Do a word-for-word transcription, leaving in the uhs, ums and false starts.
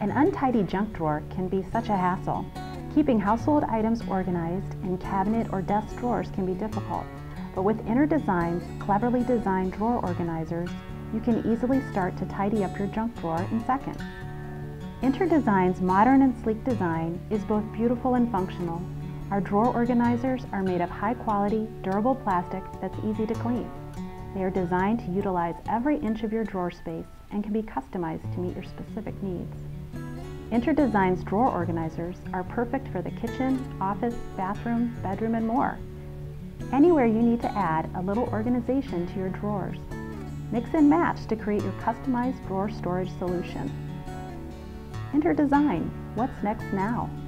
An untidy junk drawer can be such a hassle. Keeping household items organized in cabinet or desk drawers can be difficult, but with InterDesign's cleverly designed drawer organizers, you can easily start to tidy up your junk drawer in seconds. InterDesign's modern and sleek design is both beautiful and functional. Our drawer organizers are made of high-quality, durable plastic that's easy to clean. They are designed to utilize every inch of your drawer space and can be customized to meet your specific needs. InterDesign's drawer organizers are perfect for the kitchen, office, bathroom, bedroom, and more. Anywhere you need to add a little organization to your drawers. Mix and match to create your customized drawer storage solution. InterDesign, what's next now?